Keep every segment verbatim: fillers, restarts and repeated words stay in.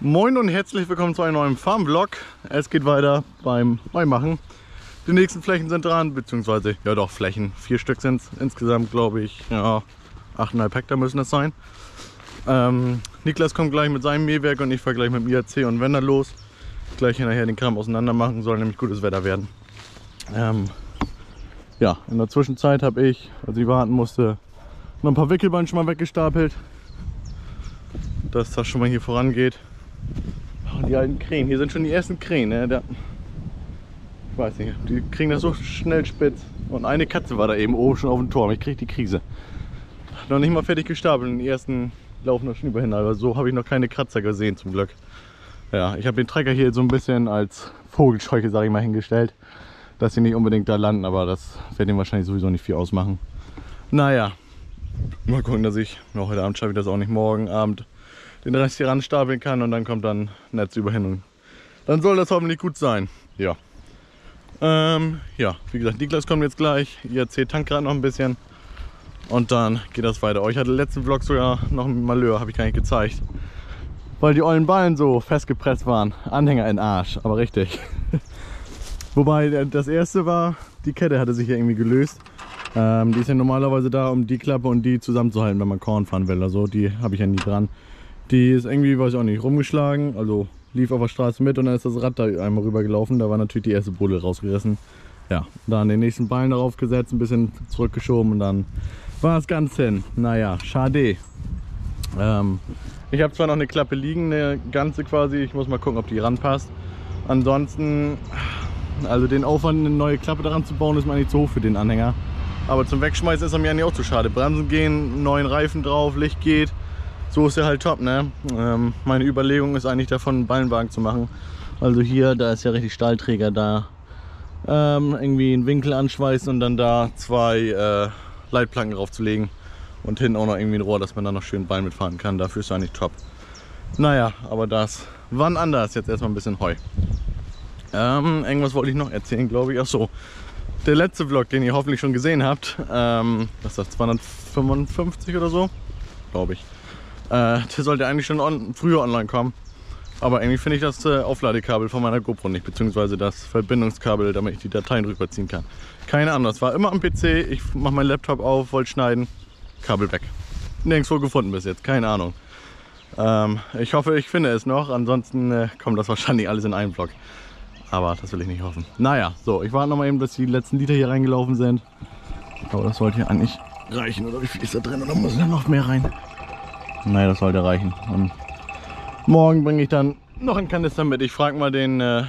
Moin und herzlich willkommen zu einem neuen Farm-Vlog. Es geht weiter beim Heumachen. Die nächsten Flächen sind dran, beziehungsweise, ja doch, Flächen. Vier Stück sind es insgesamt, glaube ich. Ja, acht Komma fünf Hektar müssen das sein. Ähm, Niklas kommt gleich mit seinem Mähwerk und ich fahre gleich mit dem I A C und Wender los. Gleich hinterher den Kram auseinander machen, soll nämlich gutes Wetter werden. Ähm, ja, in der Zwischenzeit habe ich, als ich warten musste, noch ein paar Wickelbeine schon mal weggestapelt, dass das schon mal hier vorangeht. Und die alten Krähen, hier sind schon die ersten Krähen, ne? Da, ich weiß nicht, die kriegen das so schnell spitz. Und eine Katze war da eben oben schon auf dem Turm, ich krieg die Krise. Noch nicht mal fertig gestapelt und die ersten laufen noch schon überhin, aber so habe ich noch keine Kratzer gesehen zum Glück. Ja, ich habe den Trecker hier so ein bisschen als Vogelscheuche, sage ich mal, hingestellt, dass sie nicht unbedingt da landen, aber das wird ihnen wahrscheinlich sowieso nicht viel ausmachen. Naja, mal gucken, dass ich, ja, heute Abend schaffe ich das auch nicht, morgen Abend den Rest hier ran stapeln kann und dann kommt dann Netz über hin und dann soll das hoffentlich gut sein. Ja, ähm, ja, wie gesagt, Niklas kommt jetzt gleich, I A C tankt gerade noch ein bisschen und dann geht das weiter. Oh, ich hatte im letzten Vlog sogar noch ein Malheur, habe ich gar nicht gezeigt, weil die ollen Ballen so festgepresst waren. Anhänger in den Arsch, aber richtig. Wobei das erste war, die Kette hatte sich ja irgendwie gelöst. Ähm, die ist ja normalerweise da, um die Klappe und die zusammenzuhalten, wenn man Korn fahren will. Also die habe ich ja nie dran. Die ist irgendwie, weiß ich auch nicht, rumgeschlagen, also lief auf der Straße mit und dann ist das Rad da einmal rüber gelaufen. Da war natürlich die erste Buddel rausgerissen. Ja, dann den nächsten Ballen darauf gesetzt, ein bisschen zurückgeschoben und dann war es ganz hin. Naja, schade. Ähm, ich habe zwar noch eine Klappe liegen, eine ganze quasi, ich muss mal gucken, ob die ranpasst. Ansonsten, also den Aufwand, eine neue Klappe daran zu bauen, ist mir eigentlich zu hoch für den Anhänger. Aber zum Wegschmeißen ist er mir eigentlich auch zu schade. Bremsen gehen, neuen Reifen drauf, Licht geht. So ist er halt top, ne? Ähm, meine Überlegung ist eigentlich davon, einen Ballenwagen zu machen. Also hier, da ist ja richtig Stahlträger da. Ähm, irgendwie einen Winkel anschweißen und dann da zwei äh, Leitplanken draufzulegen. Und hinten auch noch irgendwie ein Rohr, dass man da noch schön Bein mitfahren kann. Dafür ist er eigentlich top. Naja, aber das wann anders. Jetzt erstmal ein bisschen Heu. Ähm, irgendwas wollte ich noch erzählen, glaube ich. Ach so. Der letzte Vlog, den ihr hoffentlich schon gesehen habt, ähm, was ist das, zweihundertfünfundfünfzig oder so, glaube ich. Äh, der sollte eigentlich schon on, früher online kommen. Aber irgendwie finde ich das äh, Aufladekabel von meiner GoPro nicht, beziehungsweise das Verbindungskabel, damit ich die Dateien rüberziehen kann. Keine Ahnung, das war immer am P C, ich mache meinen Laptop auf, wollte schneiden, Kabel weg. Nirgendwo gefunden bis jetzt, keine Ahnung. Ähm, ich hoffe, ich finde es noch, ansonsten äh, kommt das wahrscheinlich alles in einen Vlog. Aber das will ich nicht hoffen. Naja, so, ich warte noch mal eben, bis die letzten Liter hier reingelaufen sind. Aber das sollte hier eigentlich reichen, oder wie viel ist da drin, oder muss da noch mehr rein? Naja, das sollte reichen. Und morgen bringe ich dann noch einen Kanister mit. Ich frage mal den, äh,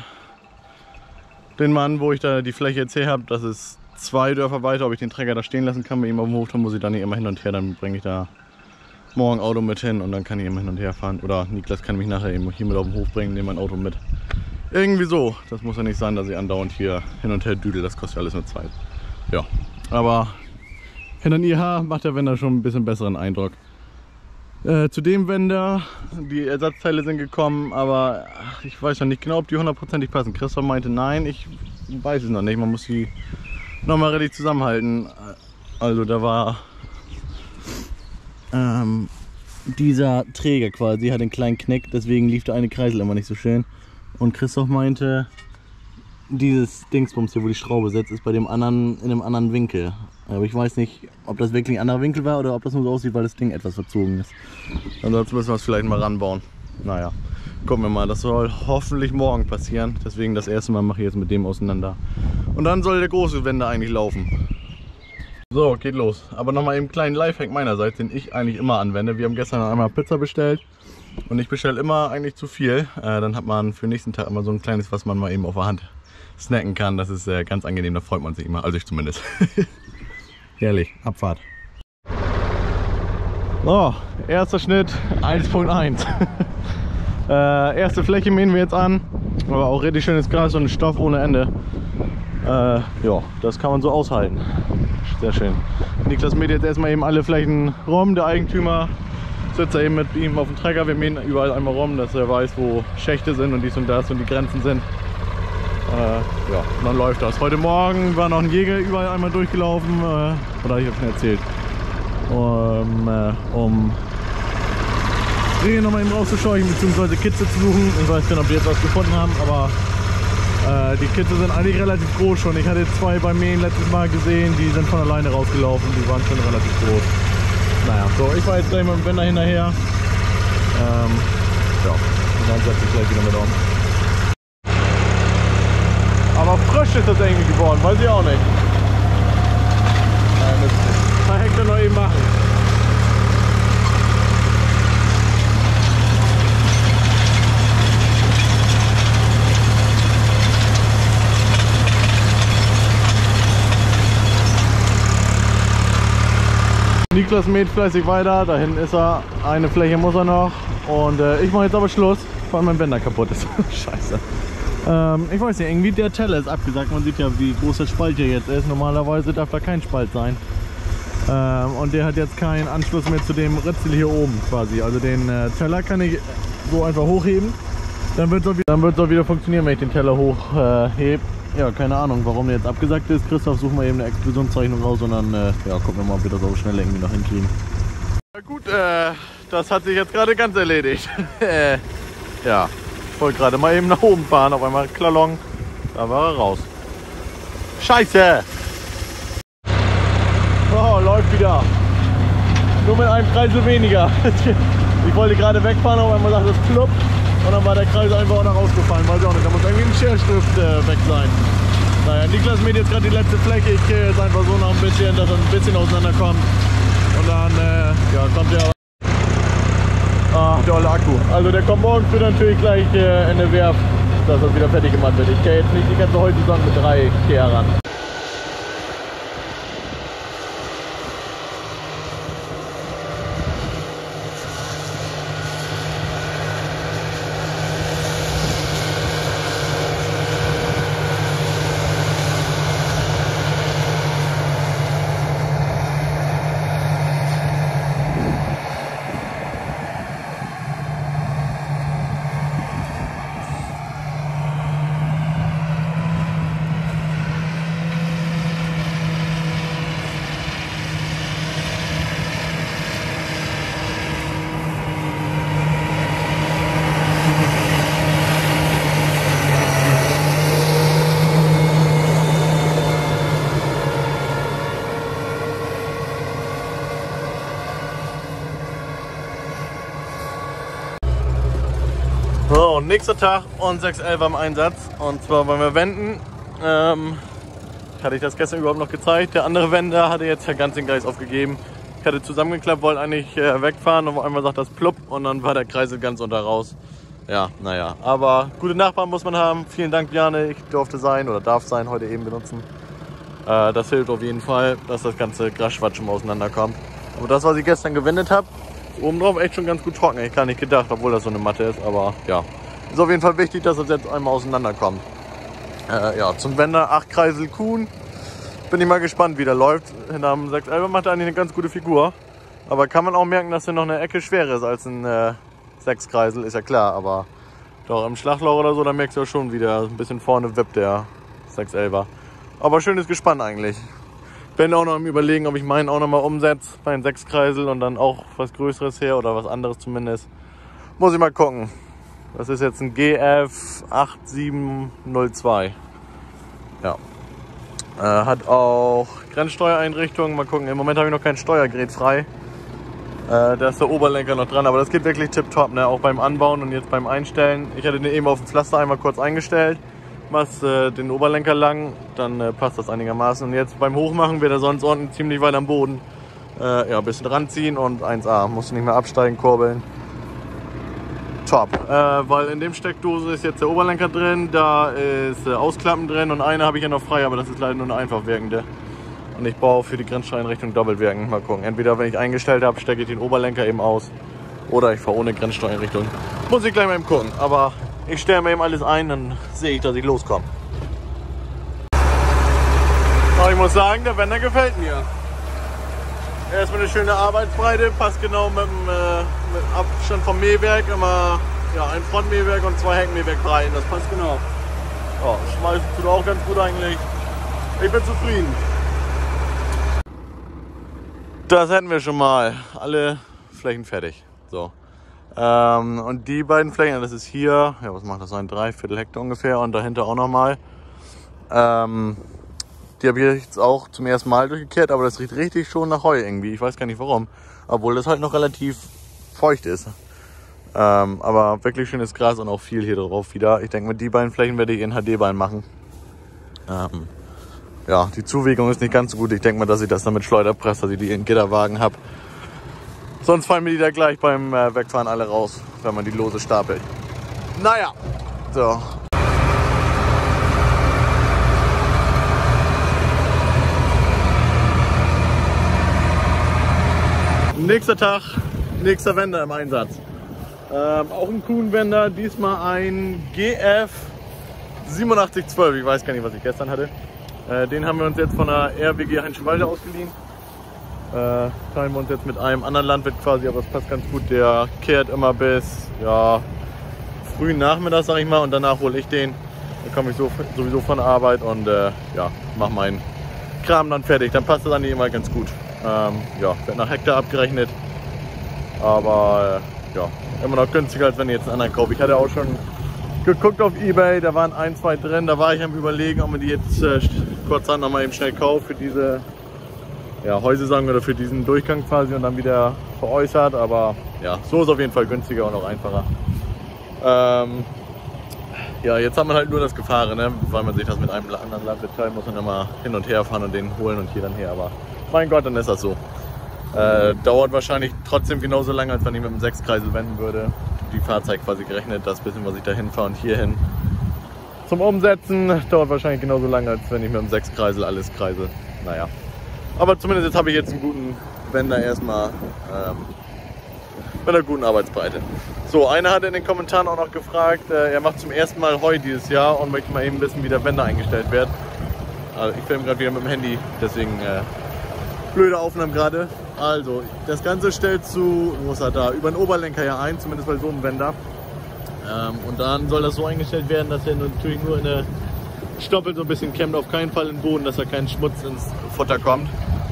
den Mann, wo ich da die Fläche jetzt her habe. Das ist zwei Dörfer weiter, ob ich den Trecker da stehen lassen kann bei ihm auf dem Hof. Dann muss ich da nicht immer hin und her. Dann bringe ich da morgen Auto mit hin und dann kann ich immer hin und her fahren. Oder Niklas kann mich nachher eben hier mit auf den Hof bringen, nehme mein Auto mit. Irgendwie so. Das muss ja nicht sein, dass ich andauernd hier hin und her düdel. Das kostet ja alles nur Zeit. Ja, aber hinter I H macht der Wender schon ein bisschen besseren Eindruck. Äh, zu dem Wender, die Ersatzteile sind gekommen, aber ach, ich weiß noch nicht genau, ob die hundertprozentig passen. Christoph meinte nein, ich weiß es noch nicht. Man muss die nochmal richtig zusammenhalten. Also da war ähm, dieser Träger quasi, hat einen kleinen Knick, deswegen lief der eine Kreisel immer nicht so schön. Und Christoph meinte, dieses Dingsbums hier, wo die Schraube sitzt, ist bei dem anderen in einem anderen Winkel. Aber ich weiß nicht, ob das wirklich ein anderer Winkel war oder ob das nur so aussieht, weil das Ding etwas verzogen ist. Ansonsten müssen wir es vielleicht mal ranbauen. Naja, gucken wir mal. Das soll hoffentlich morgen passieren. Deswegen das erste Mal mache ich jetzt mit dem auseinander. Und dann soll der große Wender eigentlich laufen. So, geht los. Aber nochmal eben einen kleinen Lifehack meinerseits, den ich eigentlich immer anwende. Wir haben gestern einmal Pizza bestellt. Und ich bestelle immer eigentlich zu viel. Äh, dann hat man für den nächsten Tag immer so ein kleines, was man mal eben auf der Hand snacken kann. Das ist äh, ganz angenehm, da freut man sich immer. Also ich zumindest. Herrlich, Abfahrt. So, erster Schnitt eins Punkt eins. äh, erste Fläche mähen wir jetzt an. Aber auch richtig schönes Gras und Stoff ohne Ende. Äh, ja, das kann man so aushalten. Sehr schön. Niklas mäht jetzt erstmal eben alle Flächen rum. Der Eigentümer sitzt da eben mit ihm auf dem Trecker. Wir mähen überall einmal rum, dass er weiß, wo Schächte sind und dies und das und die Grenzen sind. Äh, ja, und dann läuft das. Heute Morgen war noch ein Jäger überall einmal durchgelaufen, äh, oder ich habe schon erzählt, um, äh, um Rehe noch mal eben rauszuscheuchen bzw. Kitze zu suchen. Ich weiß nicht, ob die jetzt was gefunden haben, aber äh, die Kitze sind eigentlich relativ groß schon. Ich hatte zwei beim Mähen letztes Mal gesehen, die sind von alleine rausgelaufen, die waren schon relativ groß. Naja, so, ich war jetzt gleich mit dem Wender hinterher. Ähm, ja, und dann setze ich gleich wieder mit um. Aber frisch ist das irgendwie geworden, weiß ich auch nicht. Nein, das ein paar Hektar noch eben machen. Niklas mäht fleißig weiter, da hinten ist er, eine Fläche muss er noch und äh, ich mache jetzt aber Schluss, weil mein Bänder kaputt ist. Scheiße. Ähm, ich weiß nicht, irgendwie der Teller ist abgesagt, man sieht ja wie groß der Spalt hier jetzt ist, normalerweise darf da kein Spalt sein. Ähm, und der hat jetzt keinen Anschluss mehr zu dem Ritzel hier oben quasi, also den äh, Teller kann ich so einfach hochheben, dann wird es auch, auch wieder funktionieren, wenn ich den Teller hochhebe. Äh, Ja, keine Ahnung, warum der jetzt abgesagt ist. Christoph, suchen wir eben eine Explosionszeichnung raus und dann äh, ja, gucken wir mal, ob wir das auch schnell irgendwie noch hinkriegen. Ja gut, äh, das hat sich jetzt gerade ganz erledigt. Ja, ich wollte gerade mal eben nach oben fahren, auf einmal Klalong, da war er raus. Scheiße! Oh, läuft wieder. Nur mit einem Kreisel weniger. Ich wollte gerade wegfahren, auf einmal sagt es plupp. Und dann war der Kreis einfach auch noch rausgefallen, weiß ich auch nicht. Da muss irgendwie ein Scherstift äh, weg sein. Naja, Niklas mäht jetzt gerade die letzte Fläche. Ich gehe jetzt einfach so noch ein bisschen, dass er ein bisschen auseinanderkommt. Und dann äh, ja, kommt der. Ah, der olle Akku. Also der kommt morgen früh natürlich gleich äh, in der Werft, dass das wieder fertig gemacht wird. Ich gehe jetzt nicht die ganze heute Saison mit drei Kehr ran. So, nächster Tag und sechs elf am Einsatz. Und zwar wollen wir wenden. Ähm, hatte ich das gestern überhaupt noch gezeigt. Der andere Wender hatte jetzt ja ganz den Geist aufgegeben. Ich hatte zusammengeklappt, wollte eigentlich äh, wegfahren und auf einmal sagt das plupp und dann war der Kreisel ganz unter raus. Ja, naja, aber gute Nachbarn muss man haben. Vielen Dank, Bjarne. Ich durfte sein oder darf sein, heute eben benutzen. Äh, das hilft auf jeden Fall, dass das ganze Grasschwatsch schon auseinanderkommt. Aber das, was ich gestern gewendet habe, oben drauf echt schon ganz gut trocken. Ich gar nicht gedacht, obwohl das so eine Matte ist, aber ja. Ist auf jeden Fall wichtig, dass das jetzt einmal auseinanderkommt. Äh, ja, zum Wender acht Kreisel Kuhn. Bin ich mal gespannt, wie der läuft. Hinterm sechs elf macht er eigentlich eine ganz gute Figur. Aber kann man auch merken, dass er noch eine Ecke schwerer ist als ein äh, sechs Kreisel, ist ja klar. Aber doch im Schlagloch oder so, da merkst du ja schon wieder ein bisschen vorne wippt der sechs elfer. Aber schönes Gespann eigentlich. Bin auch noch am Überlegen, ob ich meinen auch noch mal umsetze bei den sechs Kreisel und dann auch was Größeres her oder was anderes zumindest. Muss ich mal gucken. Das ist jetzt ein G F acht sieben null zwei. Ja. Äh, hat auch Grenzsteuereinrichtungen. Mal gucken. Im Moment habe ich noch kein Steuergerät frei. Äh, da ist der Oberlenker noch dran, aber das geht wirklich tipptopp, ne? Auch beim Anbauen und jetzt beim Einstellen. Ich hatte den eben auf dem Pflaster einmal kurz eingestellt. Machst äh, den Oberlenker lang, dann äh, passt das einigermaßen. Und jetzt beim Hochmachen wird er sonst unten ziemlich weit am Boden. Äh, ja, ein bisschen ranziehen und eins A. Musst du nicht mehr absteigen, kurbeln. Top. Äh, weil in dem Steckdose ist jetzt der Oberlenker drin, da ist äh, Ausklappen drin und eine habe ich ja noch frei, aber das ist leider nur eine einfach wirkende. Und ich baue für die Grenzsteuereinrichtung doppelt wirken. Mal gucken. Entweder wenn ich eingestellt habe, stecke ich den Oberlenker eben aus. Oder ich fahre ohne Grenzsteuereinrichtung. Muss ich gleich mal eben gucken. Aber ich stelle mir eben alles ein, dann sehe ich, dass ich loskomme. Aber ich muss sagen, der Wender gefällt mir. Erstmal eine schöne Arbeitsbreite, passt genau mit dem, äh, mit dem Abstand vom Mähwerk. Immer ja, ein Frontmähwerk und zwei Heckmähwerkbreiten. Das passt genau. Ja, schmeißen tut auch ganz gut eigentlich. Ich bin zufrieden. Das hätten wir schon mal. Alle Flächen fertig. So. Ähm, und die beiden Flächen, das ist hier, ja, was macht das sein? Dreiviertel Hektar ungefähr und dahinter auch nochmal. Ähm, die habe ich jetzt auch zum ersten Mal durchgekehrt, aber das riecht richtig schon nach Heu irgendwie. Ich weiß gar nicht warum, obwohl das halt noch relativ feucht ist. Ähm, aber wirklich schönes Gras und auch viel hier drauf wieder. Ich denke, mit die beiden Flächen werde ich in H D-Bein machen. Ähm, ja, die Zuwägung ist nicht ganz so gut. Ich denke mal, dass ich das dann mit Schleuderpress, dass ich die in Gitterwagen habe. Sonst fallen mir die da gleich beim äh, Wegfahren alle raus, wenn man die lose stapelt. Naja, so. Nächster Tag, nächster Wender im Einsatz. Ähm, auch ein Kuhnwender, diesmal ein G F siebenundachtzig zwölf, ich weiß gar nicht, was ich gestern hatte. Äh, den haben wir uns jetzt von der R W G Heinschenwalde ausgeliehen. Äh, teilen wir uns jetzt mit einem anderen Landwirt quasi, aber es passt ganz gut. Der kehrt immer bis ja, frühen Nachmittag, sag ich mal, und danach hole ich den. Dann komme ich so, sowieso von der Arbeit und äh, ja, mache meinen Kram dann fertig. Dann passt das eigentlich immer ganz gut. Ähm, ja, wird nach Hektar abgerechnet, aber äh, ja, immer noch günstiger, als wenn ich jetzt einen anderen kaufe. Ich hatte auch schon geguckt auf eBay, da waren ein, zwei drin, da war ich am Überlegen, ob man die jetzt äh, kurzerhand noch mal eben schnell kauft für diese ja, Heusaison oder für diesen Durchgang quasi und dann wieder veräußert, aber ja, so ist auf jeden Fall günstiger und auch einfacher. Ähm, ja, jetzt hat man halt nur das Gefahren, ne? Weil man sich das mit einem anderen Landwirt teilen muss und immer hin und her fahren und den holen und hier dann her, aber mein Gott, dann ist das so. Äh, dauert wahrscheinlich trotzdem genauso lange, als wenn ich mit dem Sechskreisel wenden würde. Die Fahrzeit quasi gerechnet, das bisschen, was ich da hinfahre und hier hin. Zum Umsetzen dauert wahrscheinlich genauso lange, als wenn ich mit dem Sechskreisel alles kreise. Naja. Aber zumindest jetzt habe ich jetzt einen guten Wender erstmal ähm, mit einer guten Arbeitsbreite. So, einer hat in den Kommentaren auch noch gefragt, äh, er macht zum ersten Mal Heu dieses Jahr und möchte mal eben wissen, wie der Wender eingestellt wird. Also ich filme gerade wieder mit dem Handy, deswegen äh, blöde Aufnahmen gerade. Also, das Ganze stellst du, wo ist er da, über den Oberlenker ja ein, zumindest bei so einem Wender. Ähm, und dann soll das so eingestellt werden, dass er natürlich nur in der Stoppel so ein bisschen kämmt, auf keinen Fall in den Boden, dass da kein Schmutz ins Futter kommt.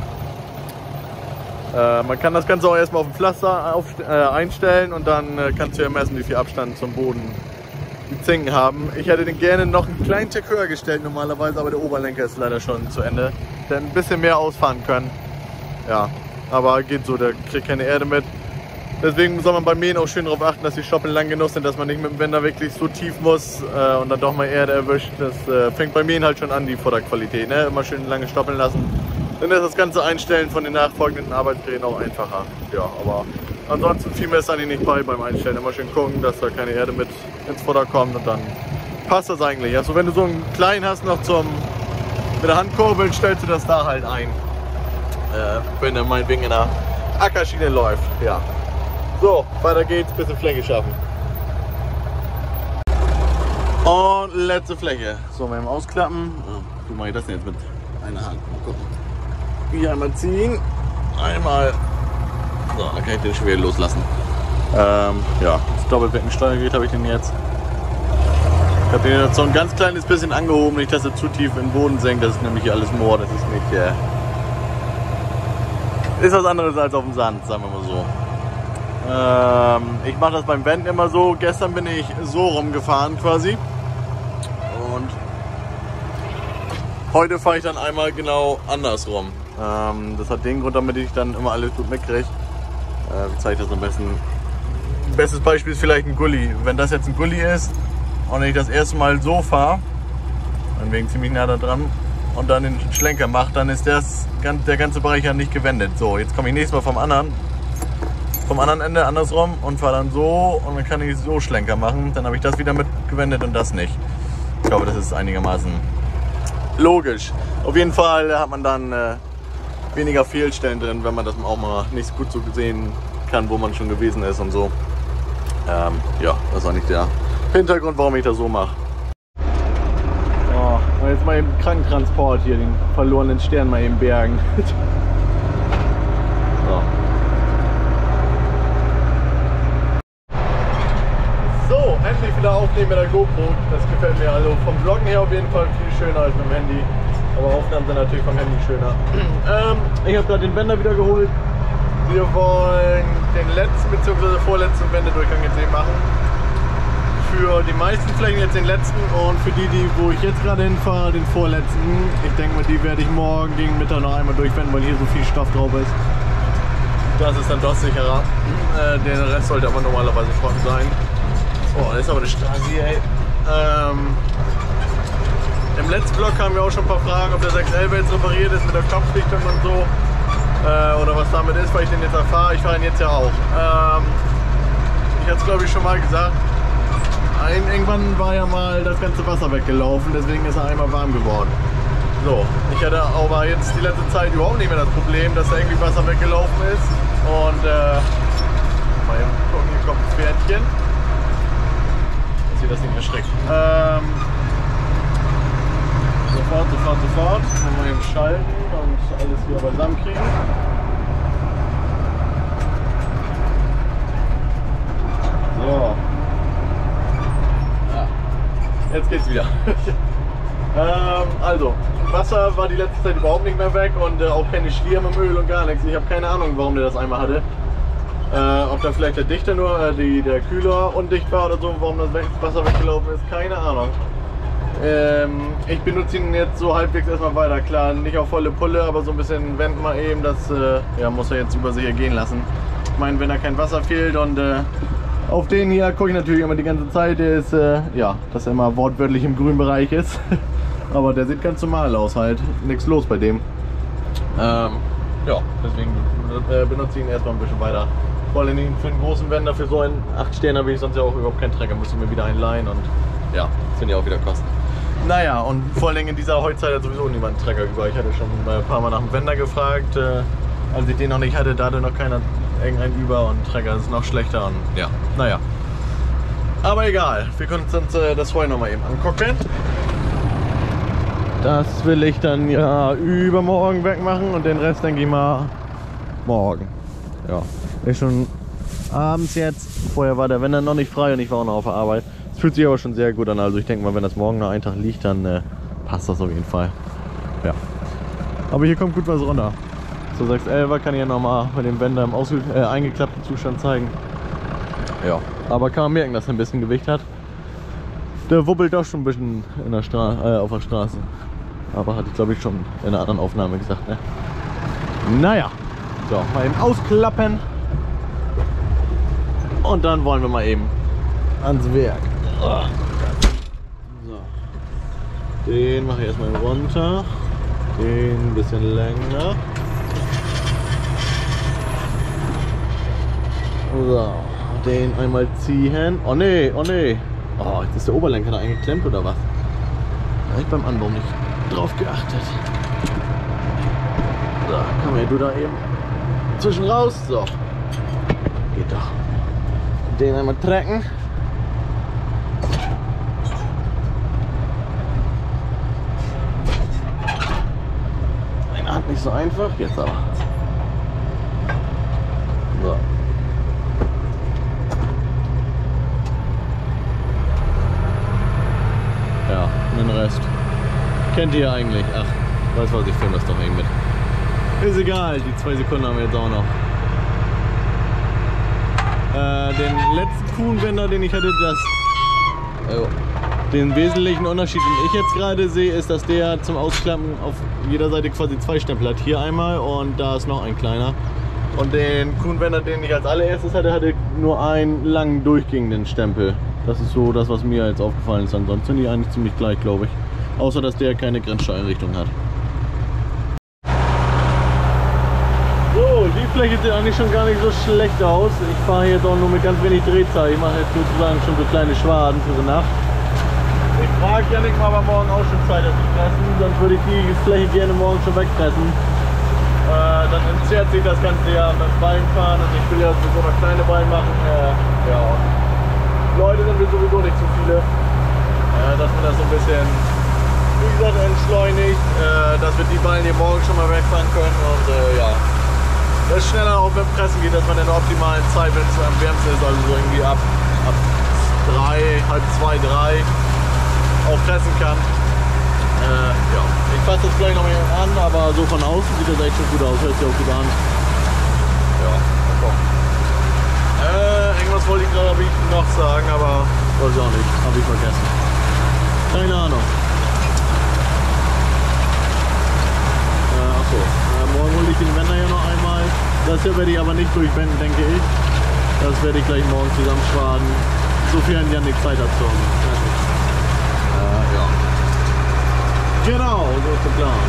Äh, man kann das Ganze auch erstmal auf dem Pflaster auf, äh, einstellen und dann äh, kannst du ja messen, wie viel Abstand zum Boden die Zinken haben. Ich hätte den gerne noch einen kleinen Tick höher gestellt normalerweise, aber der Oberlenker ist leider schon zu Ende. Der ein bisschen mehr ausfahren können. Ja, aber geht so, der kriegt keine Erde mit. Deswegen soll man beim Mähen auch schön darauf achten, dass die Stoppeln lang genug sind, dass man nicht mit dem Wender wirklich so tief muss äh, und dann doch mal Erde erwischt. Das äh, fängt beim Mähen halt schon an, die Futterqualität. Ne? Immer schön lange stoppeln lassen. Dann ist das ganze Einstellen von den nachfolgenden Arbeitsgeräten auch einfacher. Ja, aber ansonsten viel mehr ist eigentlich nicht bei beim Einstellen. Immer schön gucken, dass da keine Erde mit ins Futter kommt und dann passt das eigentlich. Also wenn du so einen kleinen hast noch zum mit der Hand kurbeln, stellst du das da halt ein. Äh, wenn er meinetwegen in der Ackerschiene läuft. Ja. So, weiter geht's, bisschen Fläche schaffen. Und letzte Fläche. So, beim Ausklappen. Oh, wie mache ich das denn jetzt mit einer Hand? Mal gucken. Hier einmal ziehen. Einmal. So, dann kann ich den schon wieder loslassen. Ähm, ja, das Doppelbeckensteuergerät habe ich den jetzt. Ich habe den jetzt so ein ganz kleines bisschen angehoben, nicht dass er zu tief in den Boden senkt. Das ist nämlich hier alles Moor, das ist nicht. Äh, ist was anderes als auf dem Sand, sagen wir mal so. Ähm, ich mache das beim Wenden immer so. Gestern bin ich so rumgefahren quasi. Und heute fahre ich dann einmal genau andersrum. Ähm, das hat den Grund, damit ich dann immer alles gut mitkriege. Äh, wie zeige ich das am besten? Bestes Beispiel ist vielleicht ein Gully. Wenn das jetzt ein Gully ist und ich das erste Mal so fahre, dann wegen ziemlich nah da dran, und dann den Schlenker mache, dann ist das, der ganze Bereich ja nicht gewendet. So, jetzt komme ich nächstes Mal vom anderen, vom anderen Ende andersrum und fahre dann so und dann kann ich so Schlenker machen. Dann habe ich das wieder mitgewendet und das nicht. Ich glaube, das ist einigermaßen logisch. Auf jeden Fall hat man dann äh, weniger Fehlstellen drin, wenn man das auch mal nicht so gut so sehen kann, wo man schon gewesen ist und so. Ähm, ja, das ist auch nicht der Hintergrund, warum ich das so mache. Und jetzt mal eben Krankentransport hier, den verlorenen Stern mal eben bergen. So. So, endlich wieder aufnehmen mit der GoPro. Das gefällt mir also vom Vloggen her auf jeden Fall viel schöner als mit dem Handy. Aber Aufnahmen sind natürlich vom Handy schöner. ähm, ich habe gerade den Wender wieder geholt. Wir wollen den letzten bzw. vorletzten Wendedurchgang jetzt eben machen. Für die meisten Flächen jetzt den letzten und für die, die wo ich jetzt gerade hinfahre, den vorletzten. Ich denke mal, die werde ich morgen gegen Mittag noch einmal durchwenden, weil hier so viel Stoff drauf ist. Das ist dann doch sicherer. Äh, der Rest sollte aber normalerweise trocken sein. Oh, das ist aber eine Stasi, ey. Ähm, Im letzten Vlog kamen ja auch schon ein paar Fragen, ob der sechs elf jetzt repariert ist mit der Kopfdichtung und so. Äh, oder was damit ist, weil ich den jetzt erfahre. Ich fahre ihn jetzt ja auch. Ähm, ich hatte es glaube ich schon mal gesagt. Irgendwann war ja mal das ganze Wasser weggelaufen, deswegen ist er einmal warm geworden. So, ich hatte aber jetzt die letzte Zeit überhaupt nicht mehr das Problem, dass da irgendwie Wasser weggelaufen ist. Und äh, mal hier gucken, hier kommt ein Pferdchen. Dass ihr das nicht erschreckt. Ähm, sofort, sofort, sofort. Mal eben schalten und alles hier beisammen kriegen. So. Jetzt geht's wieder. ähm, also, Wasser war die letzte Zeit überhaupt nicht mehr weg und äh, auch keine Schlieren im Öl und gar nichts. Ich habe keine Ahnung, warum der das einmal hatte. Äh, ob da vielleicht der Dichter nur, äh, die, der Kühler undicht war oder so, warum das Wasser weggelaufen ist, keine Ahnung. Ähm, ich benutze ihn jetzt so halbwegs erstmal weiter. Klar, nicht auf volle Pulle, aber so ein bisschen wenden mal eben. Das äh, ja, muss er jetzt über sich ergehen lassen. Ich meine, wenn da kein Wasser fehlt und äh, auf den hier gucke ich natürlich immer die ganze Zeit, der ist, äh, ja, dass er immer wortwörtlich im grünen Bereich ist. Aber der sieht ganz normal aus halt, nichts los bei dem. Ähm, ja, deswegen äh, benutze ich ihn erstmal ein bisschen weiter. Vor allem für einen großen Wender, für so einen acht Sterne habe ich sonst ja auch überhaupt keinen Trecker, muss ich mir wieder einen leihen und ja, das sind ja auch wieder Kosten. Naja, und vor allem in dieser Heutzeit hat sowieso niemand einen Trecker über. Ich hatte schon ein paar Mal nach dem Wender gefragt, äh, als ich den noch nicht hatte, da hatte noch keiner irgendein über und Trecker ist noch schlechter und ja, naja. Aber egal, wir können uns äh, das Heu noch mal eben angucken. Das will ich dann ja übermorgen wegmachen und den Rest denke ich mal morgen. Ja, ist schon abends jetzt. Vorher war der Wender noch nicht frei und ich war auch noch auf der Arbeit. Es fühlt sich aber schon sehr gut an, also ich denke mal, wenn das morgen noch einen Tag liegt, dann äh, passt das auf jeden Fall. Ja. Aber hier kommt gut was runter. So sechs elf kann ich ja nochmal bei dem Wender im Ausge äh, eingeklappten Zustand zeigen. Ja, aber kann man merken, dass er ein bisschen Gewicht hat. Der wubbelt doch schon ein bisschen in der Stra äh, auf der Straße. Aber hatte ich glaube ich schon in einer anderen Aufnahme gesagt, ne? Naja, so, mal eben ausklappen. Und dann wollen wir mal eben ans Werk. So. Den mache ich erstmal runter. Den ein bisschen länger. So, den einmal ziehen. Oh ne, oh ne. Oh, jetzt ist der Oberlenker da eingeklemmt oder was? Da habe ich beim Anbau nicht drauf geachtet. So, komm her, du da eben zwischen raus. So. Geht doch. Den einmal trecken. Eine Hand nicht so einfach, jetzt aber. So. Ja, den Rest kennt ihr ja eigentlich. Ach, weiß was, ich filme das doch eben mit. Ist egal, die zwei Sekunden haben wir jetzt auch noch. Äh, den letzten Kuhnwender, den ich hatte, das, äh, den wesentlichen Unterschied, den ich jetzt gerade sehe, ist, dass der zum Ausklappen auf jeder Seite quasi zwei Stempel hat. Hier einmal und da ist noch ein kleiner. Und den Kuhnwender, den ich als allererstes hatte, hatte nur einen langen durchgehenden Stempel. Das ist so das, was mir jetzt aufgefallen ist. Ansonsten sind die eigentlich ziemlich gleich, glaube ich. Außer, dass der keine Grenzsteuereinrichtung hat. So, die Fläche sieht eigentlich schon gar nicht so schlecht aus. Ich fahre jetzt auch nur mit ganz wenig Drehzahl. Ich mache jetzt sozusagen schon so kleine Schwaden für die Nacht. Ich frage Janik mal, aber morgen auch schon Zeit hat zu fressen. Sonst würde ich die Fläche gerne morgen schon wegfressen. Äh, dann entzerrt sich das Ganze ja beim Ballenfahren. Also ich will ja sowieso noch kleine Ballen machen. Äh, ja. Leute sind wir sowieso nicht zu viele, äh, dass man das so ein bisschen, wie gesagt, entschleunigt, äh, dass wir die Ballen hier morgen schon mal wegfahren können und äh, ja, dass es schneller auch beim Pressen geht, dass man in der optimalen Zeit, wenn es am wärmsten ist, also so irgendwie ab, ab drei, halb zwei, drei auch pressen kann. Äh, ja. Ich fasse das gleich noch mal an, aber so von außen sieht das echt schon gut aus, hört sich auch gut an. Ja, mal gucken. irgendwas wollte ich gerade hab ich noch sagen, aber weiß ich auch nicht. Habe ich vergessen. Keine Ahnung. Äh, achso, äh, morgen hole ich den Wender ja noch einmal. Das hier werde ich aber nicht durchwenden, denke ich. Das werde ich gleich morgen zusammenschwaden. Sofern Janik Zeit hat zum. Äh, ja. Genau, so ist der Plan.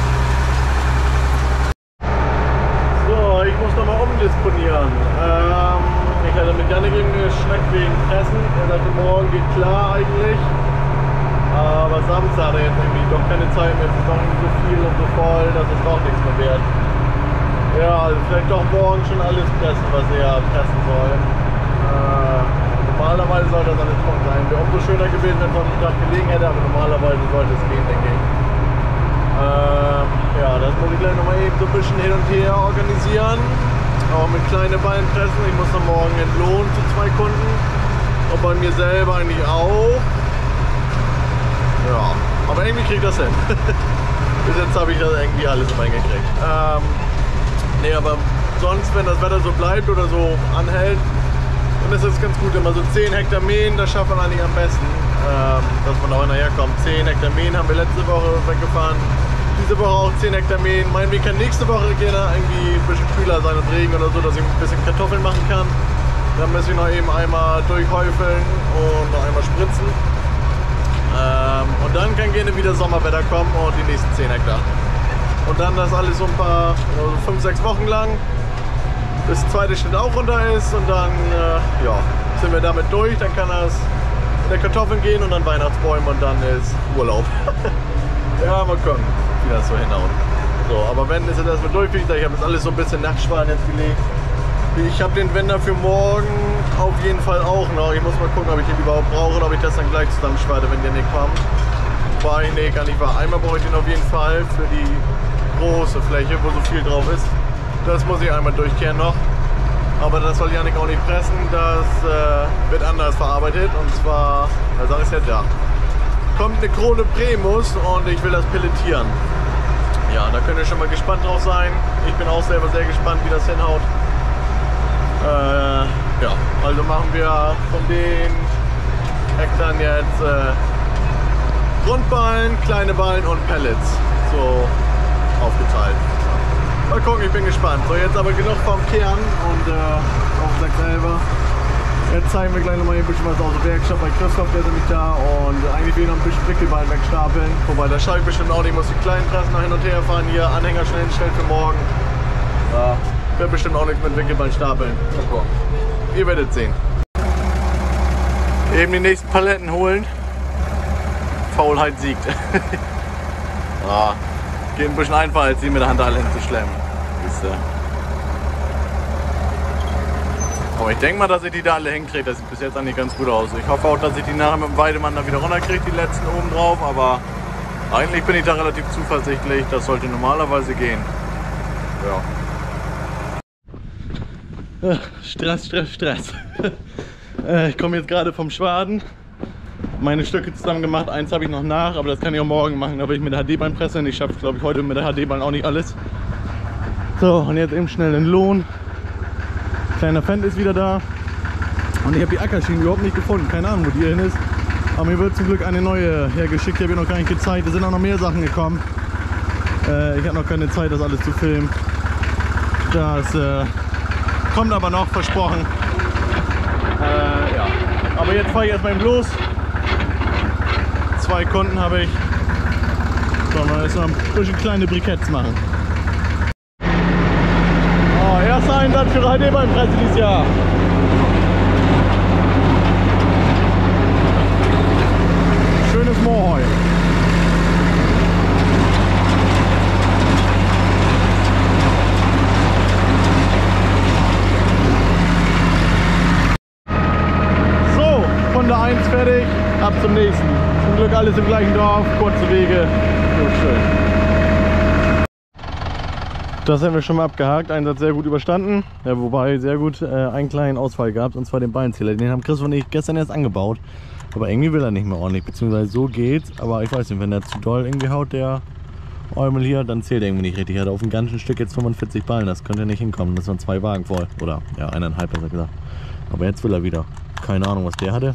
So, ich muss nochmal umdisponieren. Ähm, ich hatte mit Janik eben geschnackt wegen Pressen. Er sagte, morgen geht klar eigentlich. Aber Samstag hat er jetzt irgendwie doch keine Zeit mehr. Es ist doch irgendwie so viel und so voll, dass es doch nichts mehr wird. Ja, also vielleicht doch morgen schon alles pressen, was er pressen soll. Äh, normalerweise sollte das alles trocken sein. Wäre umso schöner gewesen, wenn es noch einen Tag gelegen hätte, aber normalerweise sollte es gehen, denke ich. Ähm, ja, das muss ich gleich nochmal eben so ein bisschen hin und her organisieren. Auch mit kleinen Ballen pressen. Ich muss dann morgen entlohnen zu zwei Kunden. Und bei mir selber eigentlich auch. Ja, aber irgendwie kriege ich das hin. Bis jetzt habe ich das irgendwie alles im hingekriegt. Ähm, nee, aber sonst, wenn das Wetter so bleibt oder so anhält, dann ist es ganz gut. Immer so zehn Hektar mähen, das schafft man eigentlich am besten, ähm, dass man auch hinterher kommt. zehn Hektar mähen haben wir letzte Woche weggefahren. Diese Woche auch zehn Hektar mähen. Meinetwegen kann nächste Woche gerne irgendwie ein bisschen kühler sein und Regen oder so, dass ich ein bisschen Kartoffeln machen kann. Dann muss ich noch eben einmal durchhäufeln und noch einmal spritzen. Ähm, und dann kann gerne wieder Sommerwetter kommen und die nächsten zehn Hektar. Und dann das alles so ein paar, also fünf, sechs Wochen lang, bis der zweite Schnitt auch runter ist und dann äh, ja, sind wir damit durch. Dann kann das in der Kartoffeln gehen und dann Weihnachtsbäume und dann ist Urlaub. Ja, mal gucken, wie das so hinhaut. So, aber wenn ist es erstmal durch, ich habe jetzt alles so ein bisschen Nachtschwan jetzt gelegt. Ich habe den Wender für morgen auf jeden Fall auch noch. Ich muss mal gucken, ob ich den überhaupt brauche oder ob ich das dann gleich zusammenschwarte, wenn der nicht kommt. Wobei, nee, gar nicht wahr. Einmal brauche ich den auf jeden Fall für die große Fläche, wo so viel drauf ist. Das muss ich einmal durchkehren noch. Aber das soll Janik auch nicht pressen. Das äh, wird anders verarbeitet. Und zwar, da sage ich jetzt ja, kommt eine Krone Primus und ich will das pelletieren. Ja, da könnt ihr schon mal gespannt drauf sein. Ich bin auch selber sehr gespannt, wie das hinhaut. Äh, ja, also machen wir von den Hektar jetzt äh, Grundballen, kleine Ballen und Pellets so aufgeteilt. Mal gucken, ich bin gespannt. So, jetzt aber genug vom Kern und äh, auf den Sack selber. Jetzt zeigen wir gleich nochmal ein bisschen was aus dem Werkstatt bei Christoph, der ist nämlich da und eigentlich will ich noch ein bisschen Wickelballen wegstapeln. Wobei, das schaffe ich bestimmt auch nicht. Ich muss die kleinen Pressen noch hin und her fahren, hier Anhänger schnell hinstellen für morgen. Ja. Wird bestimmt auch nichts mit Wickelballen stapeln. Ihr werdet sehen. Eben die nächsten Paletten holen. Faulheit siegt. Ja, geht ein bisschen einfacher, als die mit der Hand alle hinzuschlemmen. Aber ich denke mal, dass ich die da alle hinkriege. Das sieht bis jetzt eigentlich ganz gut aus. Ich hoffe auch, dass ich die nachher mit dem Weidemann da wieder runterkriege, die letzten oben drauf. Aber eigentlich bin ich da relativ zuversichtlich. Das sollte normalerweise gehen. Ja. Stress, Stress, Stress. Ich komme jetzt gerade vom Schwaden. Meine Stücke zusammen gemacht. Eins habe ich noch nach, aber das kann ich auch morgen machen. Da will ich mit der H D-Bahn pressen. Ich schaffe, glaube ich, heute mit der H D-Bahn auch nicht alles. So, und jetzt eben schnell den Lohn. Kleiner Fendt ist wieder da. Und ich habe die Ackerschienen überhaupt nicht gefunden. Keine Ahnung, wo die hin ist. Aber mir wird zum Glück eine neue hergeschickt. Die habe ich noch gar nicht gezeigt. Es sind auch noch mehr Sachen gekommen. Äh, ich habe noch keine Zeit, das alles zu filmen. Das äh, kommt aber noch, versprochen. Äh, ja. Aber jetzt fahre ich erstmal eben los. Zwei Kunden habe ich. Sollen wir jetzt noch ein bisschen kleine Briketts machen. Oh, erster Einsatz für H D-Bahn-Presse dieses Jahr. Schönes Moorheu. Runde eins fertig, ab zum nächsten. Zum Glück alles im gleichen Dorf, kurze Wege. So schön. Das haben wir schon mal abgehakt, Einsatz sehr gut überstanden. Ja, wobei sehr gut äh, einen kleinen Ausfall gab, und zwar den Beinzähler. Den haben Chris und ich gestern erst angebaut. Aber irgendwie will er nicht mehr ordentlich, beziehungsweise so geht's. Aber ich weiß nicht, wenn der zu doll irgendwie haut, der Eumel hier, dann zählt er irgendwie nicht richtig. Er hat auf dem ganzen Stück jetzt fünfundvierzig Ballen, das könnte nicht hinkommen. Das waren zwei Wagen voll. Oder ja, eineinhalb besser gesagt. Aber jetzt will er wieder. Keine Ahnung, was der hatte.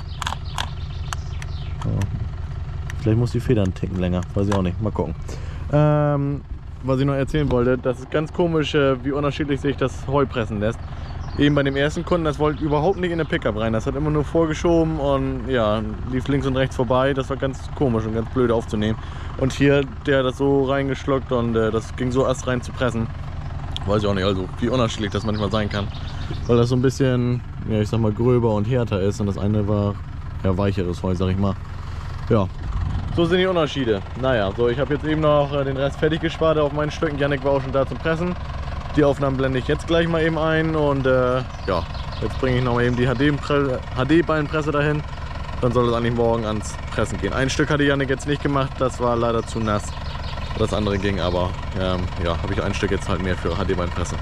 Ja. Vielleicht muss die Feder einen Ticken länger. Weiß ich auch nicht. Mal gucken. Ähm, was ich noch erzählen wollte, das ist ganz komisch, wie unterschiedlich sich das Heu pressen lässt. Eben bei dem ersten Kunden, das wollte überhaupt nicht in den Pickup rein. Das hat immer nur vorgeschoben und ja, lief links und rechts vorbei. Das war ganz komisch und ganz blöd aufzunehmen. Und hier, der hat das so reingeschluckt und äh, das ging so erst rein zu pressen. Weiß ich auch nicht, also wie unterschiedlich das manchmal sein kann. Weil das so ein bisschen, ja, ich sag mal, gröber und härter ist und das eine war ja weicheres Heu, sag ich mal. Ja, so sind die Unterschiede. Naja, so, ich habe jetzt eben noch den Rest fertig gespart auf meinen Stücken. Jannik war auch schon da zum Pressen. Die Aufnahmen blende ich jetzt gleich mal eben ein und äh, ja, jetzt bringe ich noch mal eben die H D-Ballenpresse dahin. Dann soll es eigentlich morgen ans Pressen gehen. Ein Stück hatte Jannik jetzt nicht gemacht, das war leider zu nass. Das andere ging aber, ähm, ja, habe ich ein Stück jetzt halt mehr für H D-Ballenpresse.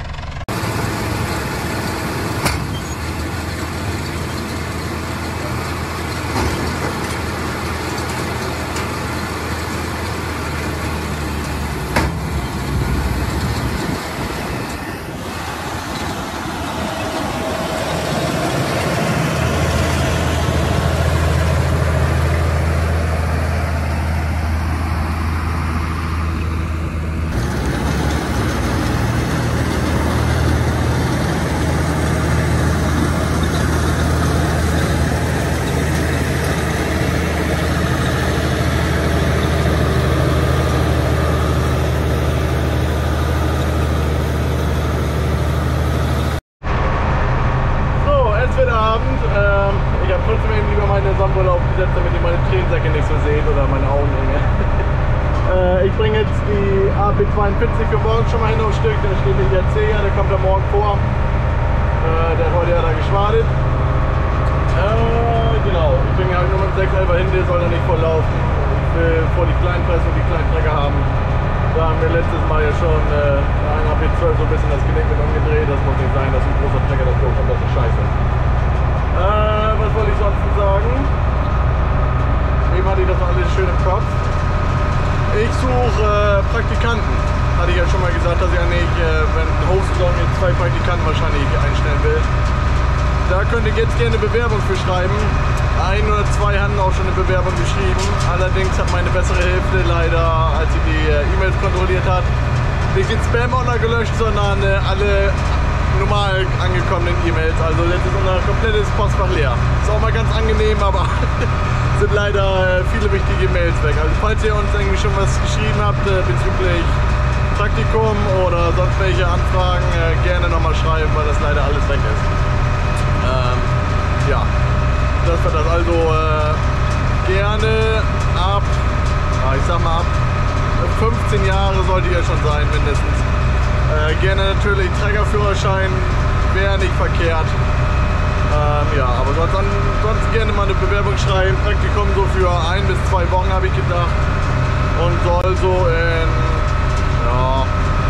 Damit ihr meine Tränensäcke nicht so seht oder meine Augenringe. äh, ich bringe jetzt die A P zweiundvierzig für morgen schon mal hin aufs Stück. Da steht der I A C, der kommt da morgen vor. Äh, der hat heute ja da geschwadet. Äh, genau, ich bringe halt nur mit dem sechs elfer hin, der soll da nicht voll laufen. Ich will vor die kleinen Presse und die kleinen Trecker haben. Da haben wir letztes Mal ja schon äh, ein A P zwölf so ein bisschen das Genick mit umgedreht. Das muss nicht sein, dass ein großer Trecker das durchkommt, das ist scheiße. Äh, was wollte ich sonst sagen? Eben hatte ich das alles schön im Kopf. Ich suche äh, Praktikanten. Hatte ich ja schon mal gesagt, dass ich eigentlich, äh, wenn Hochsaison jetzt zwei Praktikanten wahrscheinlich einstellen will. Da könnte ich jetzt gerne eine Bewerbung für schreiben. Ein oder zwei haben auch schon eine Bewerbung geschrieben. Allerdings hat meine bessere Hälfte leider, als sie die äh, E-Mails kontrolliert hat, nicht den Spam-Ordner gelöscht, sondern äh, alle normal angekommenen E-Mails. Also jetzt ist unser komplettes Postfach leer. Ist auch mal ganz angenehm, aber sind leider viele wichtige Mails weg. Also falls ihr uns irgendwie schon was geschrieben habt äh, bezüglich Praktikum oder sonst welche Anfragen, äh, gerne nochmal schreiben, weil das leider alles weg ist. Ähm, ja, das wird das also äh, gerne ab, ja, ich sag mal ab fünfzehn Jahre sollte ihr schon sein mindestens. Äh, gerne natürlich Trägerführerschein, wäre nicht verkehrt. Ähm, ja, aber sonst, sonst gerne mal eine Bewerbung schreiben. Praktikum so für ein bis zwei Wochen habe ich gedacht. Und soll so in ja,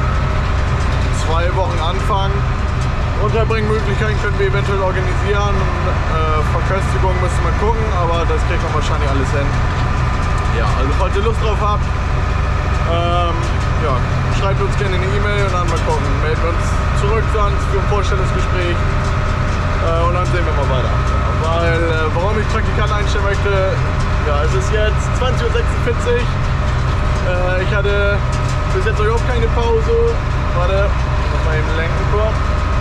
zwei Wochen anfangen. Unterbringmöglichkeiten können wir eventuell organisieren. Äh, Verköstigung müssen wir gucken, aber das kriegt man wahrscheinlich alles hin. Ja, also falls ihr Lust drauf habt, ähm, ja, schreibt uns gerne eine E-Mail und dann mal gucken. Melden wir uns zurück sonst für ein Vorstellungsgespräch. Und dann sehen wir mal weiter. Weil, äh, warum ich Praktikanten einstellen möchte, ja, es ist jetzt zwanzig Uhr sechsundvierzig. Äh, ich hatte bis jetzt überhaupt keine Pause. Warte, ich muss mal eben lenken kurz.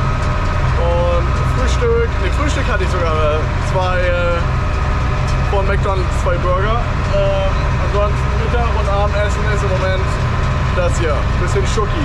Und Frühstück, ne, Frühstück hatte ich sogar zwei äh, von McDonald's, zwei Burger. Ähm, ansonsten Mittag und Abendessen ist im Moment das hier, bisschen Schoki.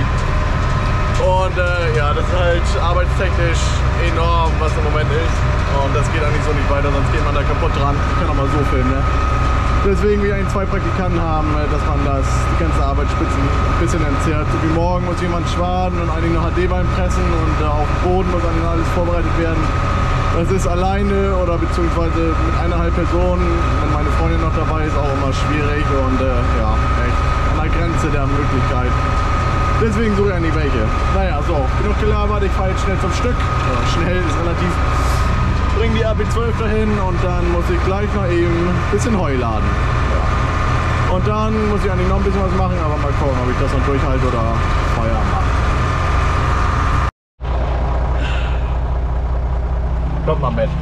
Und äh, ja, das ist halt arbeitstechnisch enorm, was im Moment ist. Und das geht eigentlich so nicht weiter, sonst geht man da kaputt dran. Ich kann auch mal so filmen, ne? Deswegen will ich eigentlich zwei Praktikanten haben, dass man das, die ganze Arbeitsspitzen ein bisschen entzerrt. So wie morgen muss jemand schwaden und eigentlich noch H D-Bein pressen und äh, auf dem Boden muss eigentlich alles vorbereitet werden. Das ist alleine oder beziehungsweise mit eineinhalb Personen, wenn meine Freundin noch dabei ist, auch immer schwierig und äh, ja, echt an der Grenze der Möglichkeit. Deswegen suche ich eigentlich welche. Naja, so, genug gelabert, ich fahre jetzt schnell zum Stück. Ja, schnell ist relativ. Bring die A P zwölf dahin und dann muss ich gleich noch eben ein bisschen Heu laden. Ja. Und dann muss ich eigentlich noch ein bisschen was machen, aber mal gucken, ob ich das noch durchhalte oder Feuer mache. Kommt mal mit.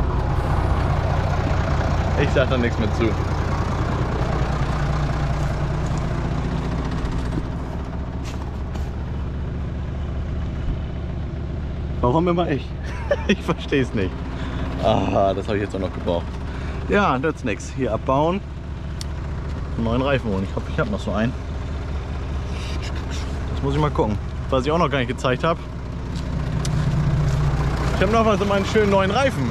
Ich sag da nichts mehr zu. Warum immer ich? Ich verstehe es nicht. Ah, das habe ich jetzt auch noch gebraucht. Ja, nützt nichts. Hier abbauen. Einen neuen Reifen holen. Ich hoffe, ich habe noch so einen. Das muss ich mal gucken. Was ich auch noch gar nicht gezeigt habe. Ich habe noch mal so meinen schönen neuen Reifen.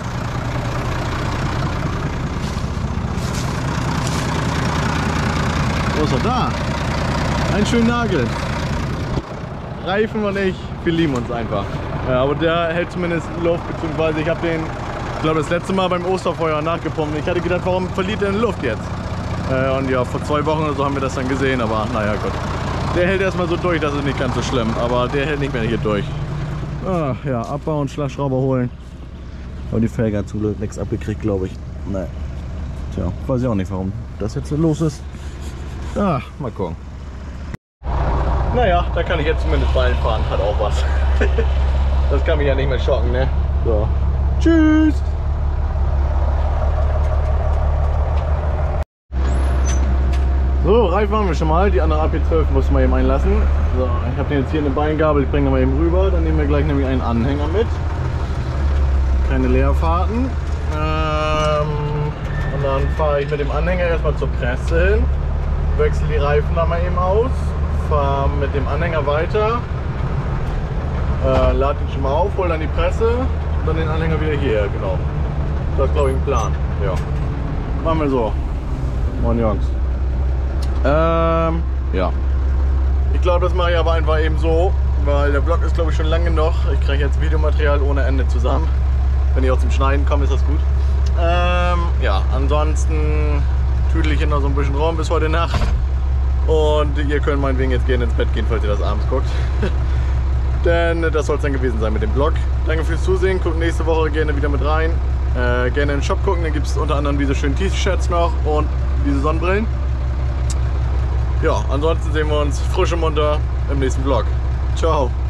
Wo ist er da? Ein schöner Nagel. Reifen und ich, wir lieben uns einfach. Ja, aber der hält zumindest Luft, beziehungsweise ich habe den, ich glaube, das letzte Mal beim Osterfeuer nachgepumpt. Ich hatte gedacht, warum verliert der denn Luft jetzt? Äh, und ja, vor zwei Wochen oder so haben wir das dann gesehen, aber naja, Gott. Der hält erstmal so durch, das ist nicht ganz so schlimm, aber der hält nicht mehr hier durch. Ah, ja, abbauen, Schlagschrauber holen. Aber die Felge hat zum Glück nichts abgekriegt, glaube ich. Nee. Tja, weiß ich auch nicht, warum das jetzt so los ist. Ah, mal gucken. Naja, da kann ich jetzt zumindest Ballen fahren, hat auch was. Das kann mich ja nicht mehr schocken, ne? So. Tschüss! So, Reifen haben wir schon mal. Die andere A P zwölf muss man eben einlassen. So, ich habe den jetzt hier in den Beingabel, ich bringe den mal eben rüber. Dann nehmen wir gleich nämlich einen Anhänger mit. Keine Leerfahrten. Ähm, und dann fahre ich mit dem Anhänger erstmal zur Presse hin. Wechsle die Reifen da mal eben aus. Fahre mit dem Anhänger weiter. Äh, lade ihn schon mal auf, hole dann die Presse und dann den Anhänger wieder hierher, genau. Das ist, glaube ich, ein Plan. Ja. Machen wir so. Moin Jungs. Ähm, ja. Ich glaube, das mache ich aber einfach eben so, weil der Vlog ist, glaube ich, schon lange genug. Ich kriege jetzt Videomaterial ohne Ende zusammen. Wenn ich auch zum Schneiden komme, ist das gut. Ähm, ja, ansonsten tüdel ich hier noch so ein bisschen rum bis heute Nacht. Und ihr könnt meinetwegen jetzt gerne ins Bett gehen, falls ihr das abends guckt. Denn das soll es dann gewesen sein mit dem Vlog. Danke fürs Zusehen, guckt nächste Woche gerne wieder mit rein. Äh, gerne in den Shop gucken, da gibt es unter anderem diese schönen T-Shirts noch und diese Sonnenbrillen. Ja, ansonsten sehen wir uns frisch und munter im nächsten Vlog. Ciao!